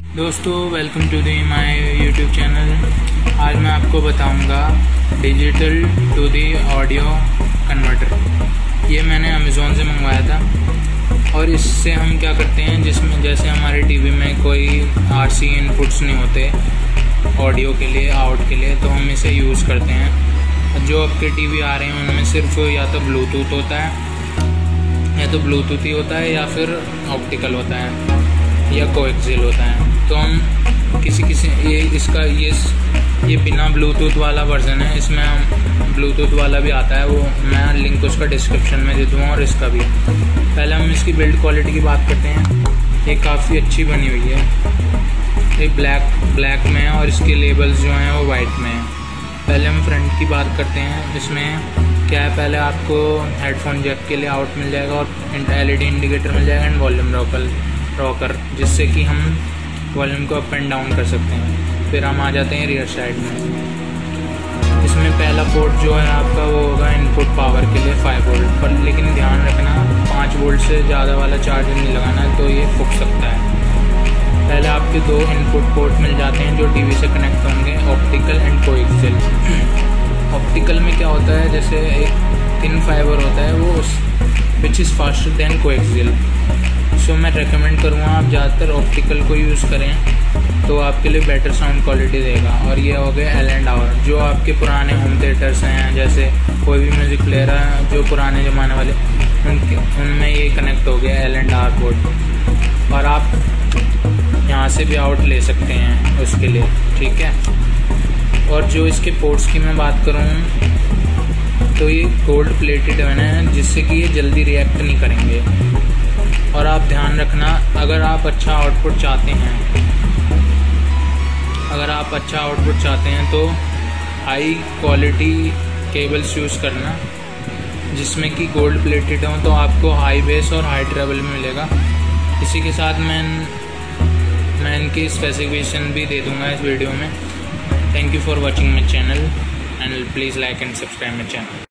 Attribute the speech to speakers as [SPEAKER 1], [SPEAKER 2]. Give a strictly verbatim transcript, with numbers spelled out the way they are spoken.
[SPEAKER 1] दोस्तों welcome to the my YouTube channel. आज मैं आपको बताऊंगा digital to the audio converter. ये मैंने अमेज़ोन से मंगवाया था और इससे हम क्या करते हैं, जिसमें जैसे हमारे टीवी में कोई आरसी इनपुट्स नहीं होते ऑडियो के लिए, आउट के लिए, तो हम इसे यूज़ करते हैं। जो आपके टीवी आ रहे हैं उनमें सिर्फ या तो ब्लूटूथ होता है या तो ब्लूटूथ ही होता है या फिर ऑप्टिकल होता है या कोएक्सियल होता है। तो हम किसी किसी ये इसका ये ये बिना ब्लूटूथ वाला वर्जन है। इसमें हम ब्लूटूथ वाला भी आता है, वो मैं लिंक उसका डिस्क्रिप्शन में दे दूँगा, और इसका भी। पहले हम इसकी बिल्ड क्वालिटी की बात करते हैं। ये काफ़ी अच्छी बनी हुई है। ये ब्लैक ब्लैक में है और इसके लेबल्स जो हैं वो वाइट में हैं। पहले हम फ्रंट की बात करते हैं। इसमें क्या है, पहले आपको हेडफोन जैक के लिए आउट मिल जाएगा और एलईडी इंडिकेटर मिल जाएगा एंड वॉल्यूम रॉकर रॉकर जिससे कि हम वॉल्यूम को अप एंड डाउन कर सकते हैं। फिर हम आ जाते हैं रियर साइड में। इसमें पहला पोर्ट जो है आपका वो होगा इनपुट पावर के लिए फाइव वोल्ट पर, लेकिन ध्यान रखना पाँच वोल्ट से ज़्यादा वाला चार्जर नहीं लगाना, तो ये फूक सकता है। पहले आपके दो इनपुट पोर्ट मिल जाते हैं जो टीवी से कनेक्ट होंगे, ऑप्टिकल एंड कोएक्सियल। ऑप्टिकल में क्या होता है, जैसे एक थिन फाइबर होता है वो which is faster than coaxial. So मैं रेकमेंड करूँगा आप ज़्यादातर ऑप्टिकल को यूज़ करें, तो आपके लिए बेटर साउंड क्वालिटी देगा। और ये हो गया एल एंड आवर, जो आपके पुराने होम थिएटर्स हैं, जैसे कोई भी म्यूज़िक प्लेयर है जो पुराने ज़माने वाले, उनके उनमें ये कनेक्ट हो गया एल एंड आर पोर्ट। और आप यहाँ से भी आउट ले सकते हैं उसके लिए, ठीक है। और जो इसके पोर्ट्स की मैं बात करूँ तो ये गोल्ड प्लेटेड बने हैं, जिससे कि ये जल्दी रिएक्ट नहीं करेंगे। और आप ध्यान रखना, अगर आप अच्छा आउटपुट चाहते हैं अगर आप अच्छा आउटपुट चाहते हैं तो हाई क्वालिटी केबल्स यूज़ करना, जिसमें कि गोल्ड प्लेटेड हो, तो आपको हाई बेस और हाई ट्रेवल में मिलेगा। इसी के साथ मैं मैं इनकी स्पेसिफिकेशन भी दे दूंगा इस वीडियो में। Thank you for watching my channel and please like and subscribe my channel.